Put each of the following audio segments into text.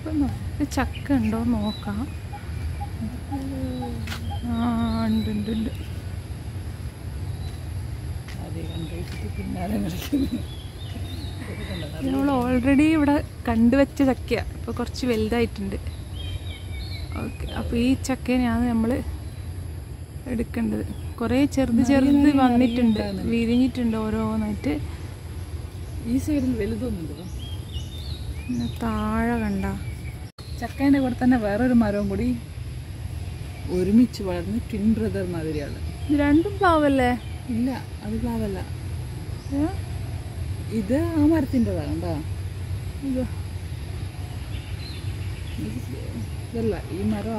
നമുക്ക് ചക്ക ഉണ്ടോ നോക്കാം. ഉണ്ട് ഉണ്ട് ഉണ്ട്. നമ്മൾ ഓൾറെഡി ഇവിടെ കണ്ടുവച്ച ചക്കയാണ്. ഇപ്പോൾ കുറച്ച് വലുതായിട്ടുണ്ട്. ഓക്കെ, അപ്പോൾ ഈ ചക്കയാണ് നമ്മൾ എടുക്കേണ്ടത്. കുറേ ചെറുത് വന്നിട്ടുണ്ട്, വിരിഞ്ഞിട്ടുണ്ട് ഓരോന്നായിട്ട്. ഈ സൈഡിൽ വലുതൊന്നുമില്ല. പിന്നെ താഴെ കണ്ട ചക്കേൻ്റെ കൂടെ തന്നെ വേറൊരു മരവും കൂടി ഒരുമിച്ച് വളർന്ന് ട്വിൻ ബ്രദർ മാതിരിയാണ്. ഇത് രണ്ടും പ്ലാവല്ലേ? ഇല്ല, അത് പ്ലാവല്ല. ഇത് ആ മരത്തിൻ്റെതാണ്. കണ്ടോ? ഇതല്ല ഈ മരം.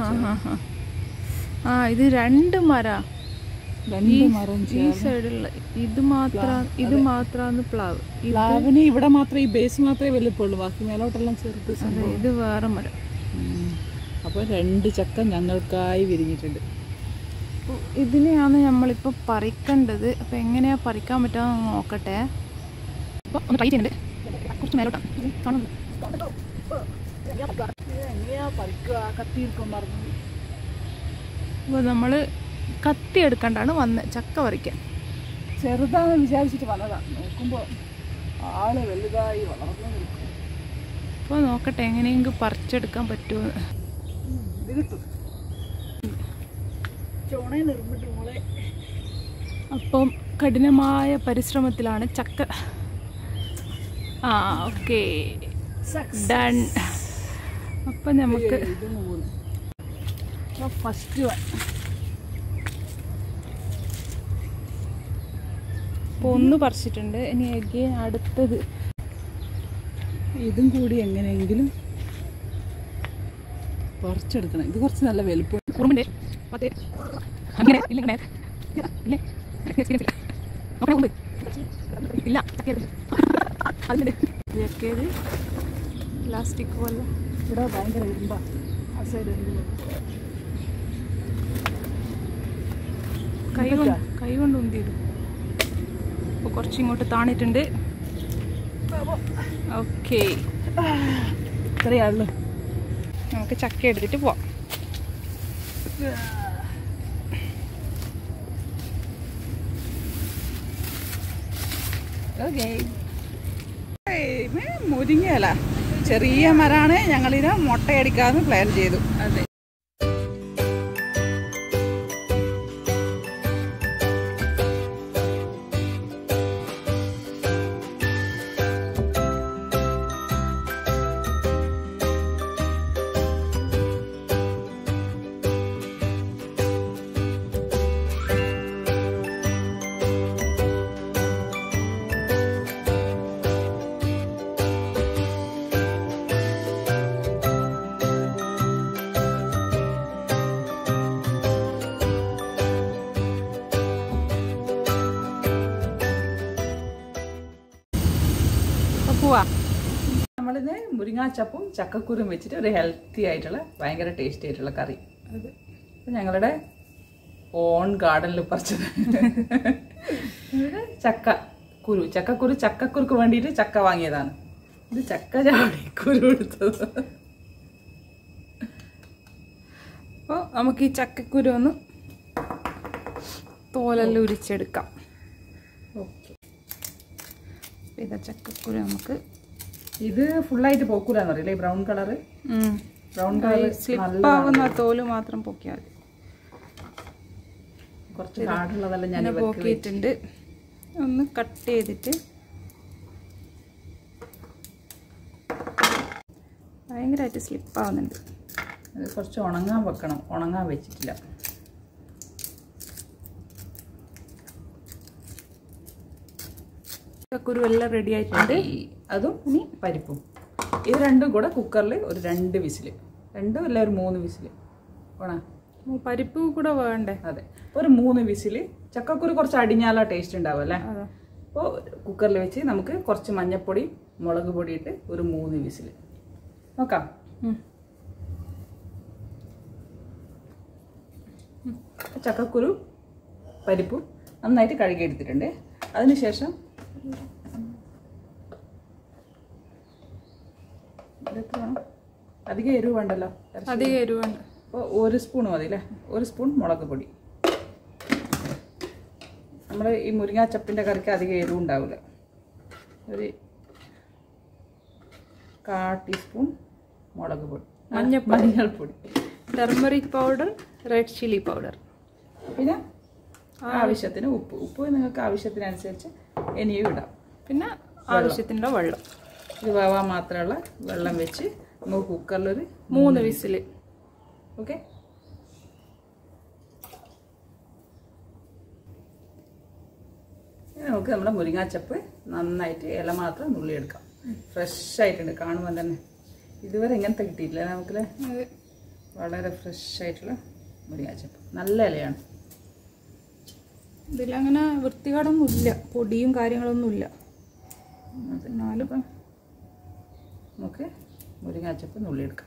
ഇത് രണ്ട് മരം. ഈ സൈഡിലുള്ള ഇത് മാത്രമാണ് പ്ലാവ്. പ്ലാവിന് ഇവിടെ മാത്രമേ ഈ ബേസ് മാത്രമേ വലുപ്പമുള്ളൂ, ബാക്കി മേലോട്ടെല്ലാം ചെറുത്. ഇത് വേറെ മരം. അപ്പോൾ 2 ചക്ക ഞങ്ങൾക്കായി വിരിഞ്ഞിട്ടുണ്ട്. ഇതിനെയാണ് നമ്മളിപ്പോൾ പറിക്കേണ്ടത്. അപ്പോൾ എങ്ങനെയാണ് പറിക്കാൻ പറ്റുക നോക്കട്ടെ. അപ്പോൾ ഒന്ന് ട്രൈ ചെയ്യുന്നുണ്ട്. കുറച്ച് മേലോട്ടാണ് കാണുന്നത്. അപ്പോൾ നമ്മൾ കത്തി എടുക്കണ്ടാണ് ചക്ക പറിക്കാൻ. ചെറുതാണെന്ന് വിചാരിച്ചിട്ട് വന്നതാണ്. നോക്കുമ്പോൾ ആള് വലുതായി വളർന്നു നിൽക്കും. അപ്പോൾ നോക്കട്ടെ എങ്ങനെയെങ്കിലും പറിച്ചെടുക്കാൻ പറ്റുമോ. ഇത് കിട്ടും. ചോണയെ നിർമ്മിട്ട് മോളെ. അപ്പം കഠിനമായ പരിശ്രമത്തിലാണ് ചക്ക. Okay, done. അപ്പം നമുക്ക് ഫസ്റ്റ് ഇപ്പോൾ ഒന്ന് പറിച്ചിട്ടുണ്ട്. ഇനി അഗെയിൻ അടുത്തത്. ഇതും കൂടി എങ്ങനെയെങ്കിലും പറിച്ചെടുക്കണം. ഇത് കുറച്ച് നല്ല വലുപ്പം. കുറുമ്പിൻ്റെ പത്ത് അങ്ങനെ ഇല്ല ഇല്ല അതിൻ്റെ ചക്കയത് പ്ലാസ്റ്റിക് പോലെ. ഇവിടെ ഭയങ്കര ഇരുമ്പ. ആ സൈഡ് കൈ കൊണ്ട് ഉന്തിയിടും. അപ്പോൾ കുറച്ചിങ്ങോട്ട് താണിട്ടുണ്ട്. ഓക്കെ, ഇത്രയാണല്ലോ. നമുക്ക് ചക്ക എടുത്തിട്ട് പോവാം. മുരിങ്ങയല്ല, ചെറിയ മരമാണ്. ഞങ്ങളിത് മുട്ടയടിക്കാമെന്ന് പ്ലാൻ ചെയ്തു. അതെ, പോവാ. നമ്മളിത് മുരിങ്ങാച്ചപ്പും ചക്കക്കുരും വെച്ചിട്ട് ഒരു ഹെൽത്തി ആയിട്ടുള്ള ഭയങ്കര ടേസ്റ്റി ആയിട്ടുള്ള കറി. അത് ഞങ്ങളുടെ ഓൺ ഗാർഡനിൽ പറിച്ചത്. ചക്കക്കുരുക്ക് വേണ്ടിയിട്ട് ചക്ക വാങ്ങിയതാണ്. ഇത് ചക്ക ചാടി കുരു എടുത്തത്. അപ്പോൾ നമുക്ക് ഈ ചക്കക്കുരു ഒന്ന് തോലെല്ലാം ഉരിച്ചെടുക്കാം. ഓക്കെ, ഇതാ ചക്കക്കുരു. നമുക്ക് ഇത് ഫുള്ളായിട്ട് പോക്കൂലെന്ന് അറിയില്ല. ഈ ബ്രൗൺ കളറ് സ്ലിപ്പാവുന്ന തോല് മാത്രം പൊക്കിയാൽ മതി. കുറച്ച് ഹാർഡുള്ളതെല്ലാം ഞാൻ പോക്കിയിട്ടുണ്ട്. ഒന്ന് കട്ട് ചെയ്തിട്ട് ഭയങ്കരമായിട്ട് സ്ലിപ്പാവുന്നുണ്ട്. അത് കുറച്ച് ഉണങ്ങാൻ വെക്കണം. ഉണങ്ങാൻ വെച്ചിട്ടില്ല. ചക്കക്കുരു എല്ലാം റെഡി ആയിട്ടുണ്ട്. അതും ഇനി പരിപ്പും ഇത് രണ്ടും കൂടെ കുക്കറിൽ ഒരു 2 വിസിൽ, 2 അല്ല ഒരു 3 വിസിൽ വേണം. പരിപ്പ് കൂടെ വേണ്ടേ? അതെ, ഒരു 3 വിസിൽ. ചക്കക്കുരു കുറച്ച് അടിഞ്ഞാലാ ടേസ്റ്റ് ഉണ്ടാവും അല്ലേ. അപ്പോൾ കുക്കറിൽ വെച്ച് നമുക്ക് കുറച്ച് മഞ്ഞൾപ്പൊടി, മുളക് പൊടി ഇട്ട് ഒരു 3 വിസിൽ നോക്കാം. ചക്കക്കുരു പരിപ്പും നന്നായിട്ട് കഴുകിയെടുത്തിട്ടുണ്ട്. അതിനുശേഷം അധികം എരിവ് വേണ്ടല്ലോ, അധികം എരിവ് വേണ്ട. അപ്പോൾ 1 സ്പൂൺ മതി അല്ലേ. 1 സ്പൂൺ മുളക് പൊടി. നമ്മൾ ഈ മുരിങ്ങാച്ചപ്പിൻ്റെ കറിക്ക് അധികം എരിവ് ഉണ്ടാവില്ല. ഒരു 1/4 ടീസ്പൂൺ മുളക് പൊടി, മഞ്ഞൾപ്പൊടി, turmeric powder, red chilli powder, പിന്നെ ആവശ്യത്തിന് ഉപ്പ് നിങ്ങൾക്ക് ആവശ്യത്തിനനുസരിച്ച് ഇനിയും ഇടാം. പിന്നെ ആവശ്യത്തിനുള്ള വെള്ളം. ഇത് വേവാൻ മാത്രമുള്ള വെള്ളം വെച്ച് നമുക്ക് കുക്കറിലൊരു 3 വിസിൽ. ഓക്കെ. നമുക്ക് നമ്മുടെ മുരിങ്ങാച്ചപ്പ് നന്നായിട്ട് ഇല മാത്രം നുള്ളിയെടുക്കാം. ഫ്രഷ് ആയിട്ടുണ്ട് കാണുമ്പോൾ തന്നെ. ഇതുവരെ ഇങ്ങനത്തെ കിട്ടിയിട്ടില്ല നമുക്കല്ലേ. വളരെ ഫ്രഷ് ആയിട്ടുള്ള മുരിങ്ങാച്ചപ്പ്, നല്ല ഇലയാണ്. ഇതിലങ്ങനെ വൃത്തികേടൊന്നുമില്ല, പൊടിയും കാര്യങ്ങളൊന്നുമില്ല. എന്നാലും നമുക്ക് മുരിങ്ങാച്ചപ്പ് നുള്ളിയെടുക്കാം.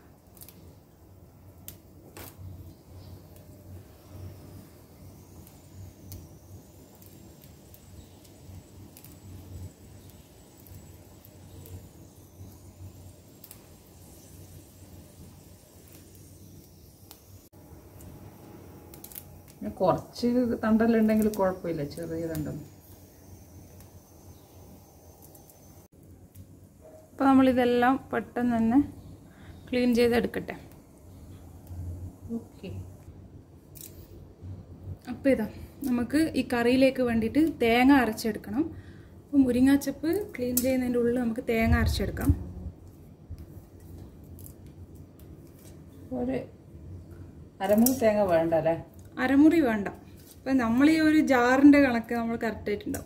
കുറച്ച് തണ്ടെല്ലാം കുഴപ്പമില്ല, ചെറിയ തണ്ടൊന്നും. അപ്പോൾ നമ്മളിതെല്ലാം പെട്ടെന്ന് തന്നെ ക്ലീൻ ചെയ്തെടുക്കട്ടെ. ഓക്കെ. അപ്പോൾ ഇതാ നമുക്ക് ഈ കറിയിലേക്ക് വേണ്ടിയിട്ട് തേങ്ങ അരച്ചെടുക്കണം. അപ്പോൾ മുരിങ്ങാച്ചപ്പ് ക്ലീൻ ചെയ്യുന്നതിൻ്റെ ഉള്ളിൽ നമുക്ക് തേങ്ങ അരച്ചെടുക്കാം. ഒരു അരമുറി തേങ്ങ വേണ്ട അല്ലേ? അരമുറി വേണ്ട. അപ്പം നമ്മൾ ഈ ഒരു ജാറിൻ്റെ കണക്ക് നമ്മൾ കറക്റ്റായിട്ടുണ്ടാവും.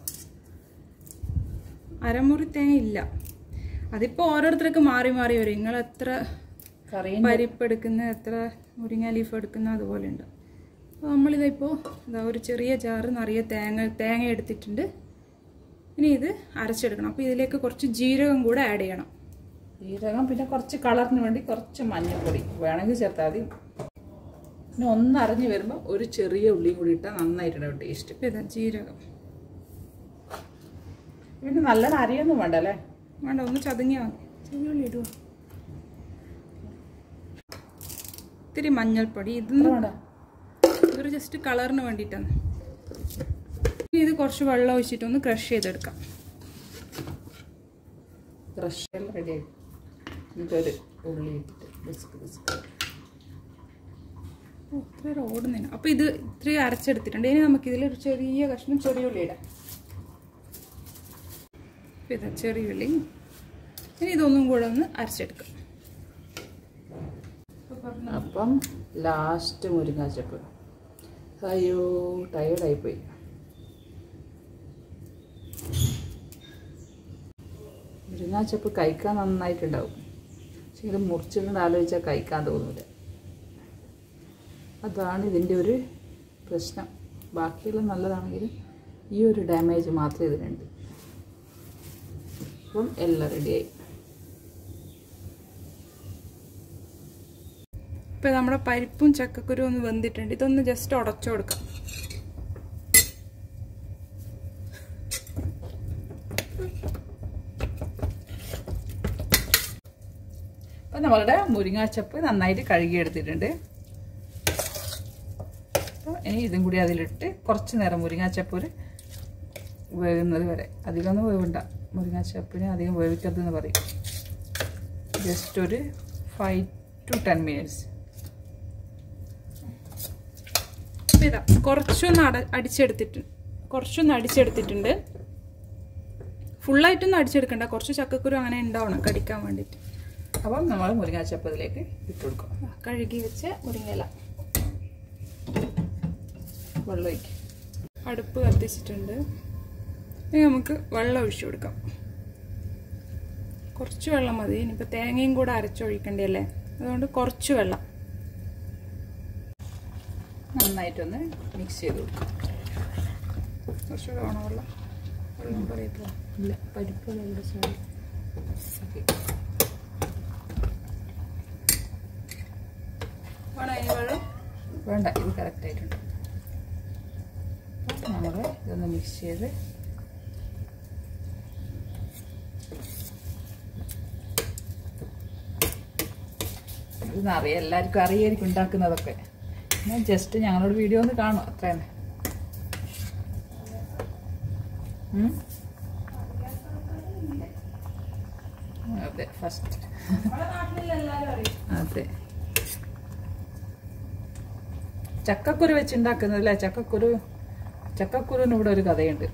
അരമുറി തേങ്ങ ഇല്ല. അതിപ്പോൾ ഓരോരുത്തർക്ക് മാറി മാറി വരും. നിങ്ങൾ എത്ര പരിപ്പ് എടുക്കുന്ന, എത്ര മുരിങ്ങ ലീഫ് എടുക്കുന്ന അതുപോലെ ഉണ്ട്. അപ്പോൾ നമ്മളിതിപ്പോൾ ഇതാ ഒരു ചെറിയ ജാറ് നിറയെ തേങ്ങ എടുത്തിട്ടുണ്ട്. ഇനി ഇത് അരച്ചെടുക്കണം. അപ്പോൾ ഇതിലേക്ക് കുറച്ച് ജീരകം കൂടെ ആഡ് ചെയ്യണം. ജീരകം, പിന്നെ കുറച്ച് കളറിന് വേണ്ടി കുറച്ച് മഞ്ഞൾപ്പൊടി വേണമെങ്കിൽ ചേർത്താൽ മതി. പിന്നെ ഒന്ന് അരഞ്ഞ് വരുമ്പോൾ ഒരു ചെറിയ ഉള്ളിയും കൂടി ഇട്ടാൽ നന്നായിട്ടുണ്ടാവും ടേസ്റ്റ്. ഇപ്പം ഇതാ ജീരകം. പിന്നെ നല്ലോണം അരിയൊന്നും വേണ്ട അല്ലേ? വേണ്ട, ഒന്ന് ചതുങ്ങിയാൽ മതി. ചെറിയ ഉള്ളി ഇടുക. ഇത്തിരി മഞ്ഞൾപ്പൊടി. ഇതൊരു ജസ്റ്റ് കളറിന് വേണ്ടിയിട്ടാണ്. ഇനി ഇത് കുറച്ച് വെള്ളം ഒഴിച്ചിട്ടൊന്ന് ക്രഷ് ചെയ്തെടുക്കാം. ക്രഷ് എല്ലാം റെഡിയായി. ഇതൊരു ഉള്ളി ഇട്ടിട്ട് ബിസ്ക് ഇത്ര ഓടുന്നില്ല. അപ്പോൾ ഇത് ഇത്രയും അരച്ചെടുത്തിട്ടുണ്ട്. ഇനി നമുക്കിതിലൊരു ചെറിയ കഷ്ണം ചെറിയുള്ളി ഇടാം. ഇതാ ചെറിയുള്ളി. ഇനി ഇതൊന്നും കൂടെ ഒന്ന് അരച്ചെടുക്കാം. അപ്പം ലാസ്റ്റ് മുരിങ്ങാച്ചപ്പ്. അയ്യോ, ടയേർഡായിപ്പോയി. മുരിങ്ങാച്ചപ്പ് കഴിക്കാൻ നന്നായിട്ടുണ്ടാവും. പക്ഷെ ഇത് മുറിച്ചിട്ടുണ്ട് ആലോചിച്ചാൽ കഴിക്കാൻ തോന്നില്ല. അതാണ് ഇതിൻ്റെ ഒരു പ്രശ്നം. ബാക്കിയെല്ലാം നല്ലതാണെങ്കിലും ഈ ഒരു ഡാമേജ് മാത്രമേ ഇതിനുണ്ട്. അപ്പം എല്ലാം റെഡിയായി. ഇപ്പം നമ്മുടെ പരിപ്പും ചക്കക്കുരും ഒന്ന് വെന്തിട്ടുണ്ട്. ഇതൊന്ന് ജസ്റ്റ് ഉടച്ചു കൊടുക്കാം. അപ്പം നമ്മളുടെ മുരിങ്ങാച്ചപ്പ് നന്നായിട്ട് കഴുകിയെടുത്തിട്ടുണ്ട്. അപ്പോൾ ഇനി ഇതും കൂടി അതിലിട്ട് കുറച്ച് നേരം മുരിങ്ങാച്ചപ്പ് വേകുന്നത് വരെ. അധികമൊന്നും വേവണ്ട. മുരിങ്ങാച്ചപ്പിന് അധികം വേവിക്കരുതെന്ന് പറയും. ജസ്റ്റ് ഒരു 5 to 10 minutes. ഇതാ കുറച്ചൊന്ന് അടിച്ചെടുത്തിട്ടുണ്ട്. ഫുള്ളായിട്ടൊന്നും അടിച്ചെടുക്കണ്ട. കുറച്ച് ചക്കക്കുരു അങ്ങനെ ഉണ്ടാവണം കടിക്കാൻ വേണ്ടിയിട്ട്. അപ്പം നമ്മൾ മുരിങ്ങാച്ചപ്പ് ഇതിലേക്ക് ഇട്ട് കൊടുക്കും. കഴുകി വെച്ച് മുരിങ്ങയില വെള്ളം ഒഴിക്കും. അടുപ്പ് കത്തിച്ചിട്ടുണ്ട്. ഇനി നമുക്ക് വെള്ളം ഒഴിച്ചു കൊടുക്കാം. കുറച്ച് വെള്ളം മതി. ഇനിയിപ്പോൾ തേങ്ങയും കൂടെ അരച്ചൊഴിക്കണ്ടല്ലേ, അതുകൊണ്ട് കുറച്ച് വെള്ളം. നന്നായിട്ടൊന്ന് മിക്സ് ചെയ്ത് കൊടുക്കാം. കുറച്ചുകൂടെ വേണോ വെള്ളം? വെള്ളം പറയത്തില്ല. ഇല്ല, പരിപ്പ് ഇവിടെ സോറി. വേണോ ഈ വെള്ളം? വേണ്ട, ഇത് കറക്റ്റായിട്ടുണ്ട്. നമ്മൾ ഇതൊന്ന് മിക്സ് ചെയ്ത് ഇതൊന്നും അറിയാം, എല്ലാവർക്കും അറിയായിരിക്കും ഉണ്ടാക്കുന്നതൊക്കെ. ഞാൻ ജസ്റ്റ് ഞങ്ങളോട് വീഡിയോ ഒന്ന് കാണും, അത്ര തന്നെ. അതെ, ഫസ്റ്റ് അതെ. ചക്കക്കുരു വെച്ചുണ്ടാക്കുന്നതല്ലേ? ചക്കക്കുരുവിന് ഇവിടെ ഒരു കഥയുണ്ട്.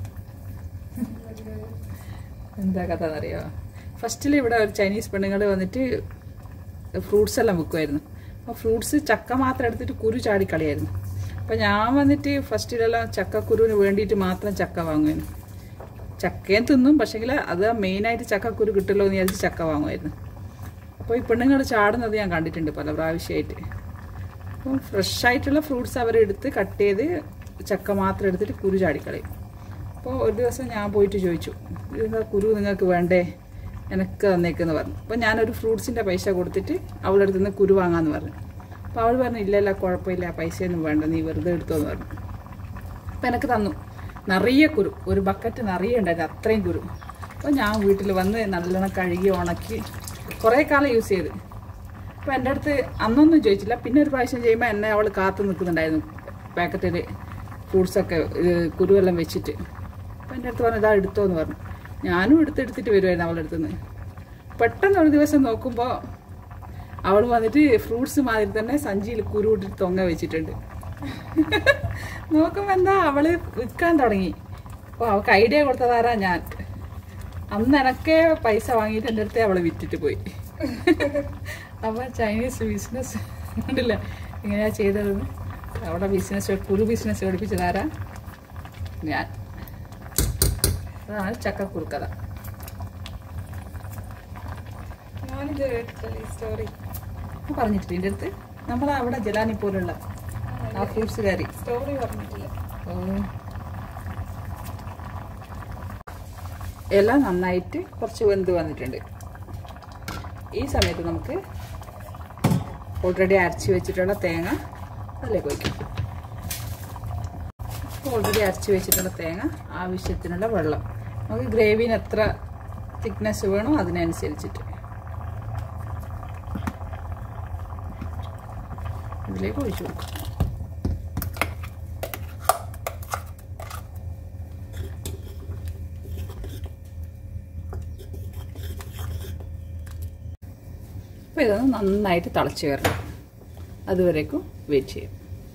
എന്താ കഥ എന്നറിയോ? ഫസ്റ്റിൽ ഇവിടെ ഒരു ചൈനീസ് പെണ്ണുങ്ങൾ വന്നിട്ട് ഫ്രൂട്ട്സ് എല്ലാം വെക്കുമായിരുന്നു. അപ്പോൾ ഫ്രൂട്ട്സ് ചക്ക മാത്രം എടുത്തിട്ട് കുരു ചാടിക്കളിയായിരുന്നു. അപ്പോൾ ഞാൻ വന്നിട്ട് ഫസ്റ്റിലെല്ലാം ചക്കക്കുരുവിന് വേണ്ടിയിട്ട് മാത്രം ചക്ക വാങ്ങുമായിരുന്നു. ചക്കയും തിന്നും, പക്ഷേങ്കിൽ അത് മെയിനായിട്ട് ചക്കക്കുരു കിട്ടുമല്ലോ എന്ന് വിചാരിച്ച് ചക്ക വാങ്ങുമായിരുന്നു. അപ്പോൾ ഈ പെണ്ണുങ്ങൾ ചാടുന്നത് ഞാൻ കണ്ടിട്ടുണ്ട് പല പ്രാവശ്യമായിട്ട്. അപ്പം ഫ്രഷായിട്ടുള്ള ഫ്രൂട്ട്സ് അവരെടുത്ത് കട്ട് ചെയ്ത് ചക്ക മാത്രം എടുത്തിട്ട് കുരു ചാടിക്കളയും. അപ്പോൾ ഒരു ദിവസം ഞാൻ പോയിട്ട് ചോദിച്ചു, ഇതെന്താ കുരു നിങ്ങൾക്ക് വേണ്ടേ, എനിക്ക് തന്നേക്കെന്ന് പറഞ്ഞു. അപ്പോൾ ഞാനൊരു ഫ്രൂട്ട്സിൻ്റെ പൈസ കൊടുത്തിട്ട് അവളുടെ അടുത്ത് നിന്ന് കുരു വാങ്ങാമെന്ന് പറഞ്ഞു. അപ്പോൾ അവൾ പറഞ്ഞു, ഇല്ല കുഴപ്പമില്ല, പൈസയൊന്നും വേണ്ട, നീ വെറുതെ എടുത്തോന്ന് പറഞ്ഞു. അപ്പോൾ എനിക്ക് തന്നു നിറയെ കുരു, ഒരു ബക്കറ്റ് നിറയെ ഉണ്ടായിരുന്നു, അത്രയും കുരു. അപ്പോൾ ഞാൻ വീട്ടിൽ വന്ന് നല്ലോണം കഴുകി ഉണക്കി കുറേ കാലം യൂസ് ചെയ്ത്. അപ്പോൾ എൻ്റെ അടുത്ത് അന്നൊന്നും ചോദിച്ചില്ല. പിന്നെ ഒരു പ്രാവശ്യം ചെയ്യുമ്പോൾ എന്നെ അവൾ കാത്തു നിൽക്കുന്നുണ്ടായിരുന്നു പാക്കറ്റിൽ ഫ്രൂട്ട്സൊക്കെ കുരുവെല്ലാം വെച്ചിട്ട്. അപ്പോൾ എൻ്റെ അടുത്ത് പറഞ്ഞു, ഇതാ എടുത്തോ എന്ന് പറഞ്ഞു. ഞാനും എടുത്തിട്ട് വരുമായിരുന്നു അവളുടെ അടുത്ത് നിന്ന്. പെട്ടെന്ന് ഒരു ദിവസം നോക്കുമ്പോൾ അവൾ വന്നിട്ട് ഫ്രൂട്ട്സ് മാതിരി തന്നെ സഞ്ചിയിൽ കുരു ഇട്ടിട്ട് തൊങ്ങ വെച്ചിട്ടുണ്ട്. നോക്കുമ്പോൾ എന്താ അവള് വിൽക്കാൻ തുടങ്ങി. അപ്പോൾ അവൾക്ക് ഐഡിയ കൊടുത്തതാരാ ഞാൻ. അന്ന് എനക്കേ പൈസ വാങ്ങിയിട്ട് എൻ്റെ അടുത്ത് അവളെ വിറ്റിട്ട് പോയി. അപ്പോൾ ചൈനീസ് ബിസിനസ് ഉണ്ടല്ല എങ്ങനെയാ ചെയ്തതെന്ന്. അവിടെ കുരു ബിസിനസ് പഠിപ്പിച്ചതാരാ? ഞാൻ. അതാണ് ചക്കക്കുരുക്കഥ. ഞാനിത് കേട്ടിട്ടില്ല ഈ സ്റ്റോറി. പറഞ്ഞിട്ടില്ല എൻ്റെ അടുത്ത്. നമ്മൾ അവിടെ ജലാനി പോലുള്ള ആ ഫ്രൂട്ട്സ് കയറി സ്റ്റോറി പറഞ്ഞിട്ടില്ല. എല്ലാം നന്നായിട്ട് കുറച്ച് വെന്ത് വന്നിട്ടുണ്ട്. ഈ സമയത്ത് നമുക്ക് ഓൾറെഡി അരച്ച് വെച്ചിട്ടുള്ള തേങ്ങ അതിലേക്ക് ഒഴിക്കും. ഓൾറെഡി അരച്ച് വെച്ചിട്ടുള്ള തേങ്ങ, ആവശ്യത്തിനുള്ള വെള്ളം, നമുക്ക് ഗ്രേവിന് എത്ര തിക്നെസ് വേണോ അതിനനുസരിച്ചിട്ട് ഇതിലേക്ക് ഒഴിച്ചു കൊടുക്കും. അപ്പോൾ ഇതൊന്ന് നന്നായിട്ട് തിളച്ച് വരണം, അതുവരേക്കും വെയിറ്റ് ചെയ്യും.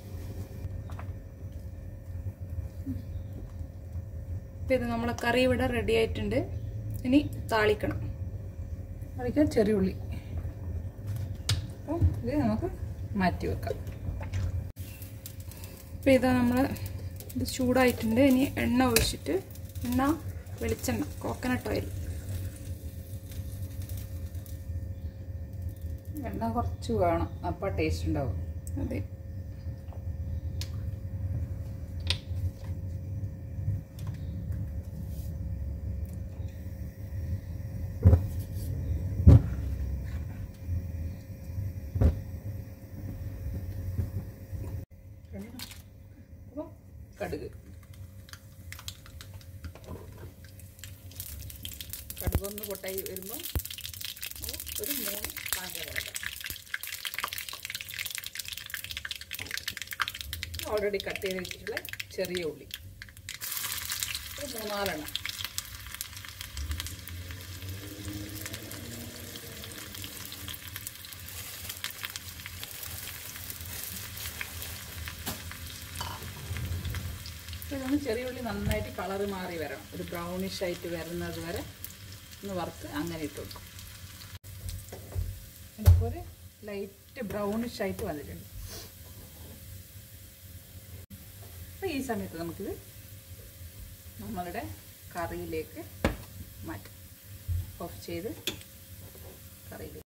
അപ്പോൾ ഇത് നമ്മളെ കറി ഇവിടെ റെഡി ആയിട്ടുണ്ട്. ഇനി താളിക്കണം. താളിക്കാൻ ചെറിയ ഉള്ളി. അപ്പോൾ ഇത് നമുക്ക് മാറ്റി വെക്കാം. അപ്പോൾ ഇതാ നമ്മൾ ഇത് ചൂടായിട്ടുണ്ട്. ഇനി എണ്ണ ഒഴിച്ചിട്ട്, വെളിച്ചെണ്ണ, കോക്കനട്ട് ഓയിൽ. എണ്ണ കുറച്ച് വേണം, അപ്പോൾ ടേസ്റ്റ് ഉണ്ടാവും. അതെ. അപ്പോൾ കടുക് ഒന്ന് പൊട്ടായി വരുമ്പോൾ ഒരു 3 കാന്താരി. ഓൾറെഡി കട്ട് ചെയ്ത് വെച്ചിട്ടുള്ള ചെറിയ ഉള്ളി ഒരു 3-4 എണ്ണം. ഇതൊന്ന് ചെറിയ ഉള്ളി നന്നായിട്ട് കളറ് മാറി വരണം, ഒരു ബ്രൗണിഷ് ആയിട്ട് വരുന്നത് വരെ ഒന്ന് വറുത്ത് അങ്ങനെ ഇട്ട് കൊടുക്കും. ഇപ്പോൾ ഒരു ലൈറ്റ് ബ്രൗണിഷ് ആയിട്ട് വന്നിട്ടുണ്ട്. അപ്പോൾ ഈ സമയത്ത് നമുക്കിത് നമ്മളുടെ കറിയിലേക്ക് മാറ്റാം. ഓഫ് ചെയ്ത് കറിയിലേക്ക്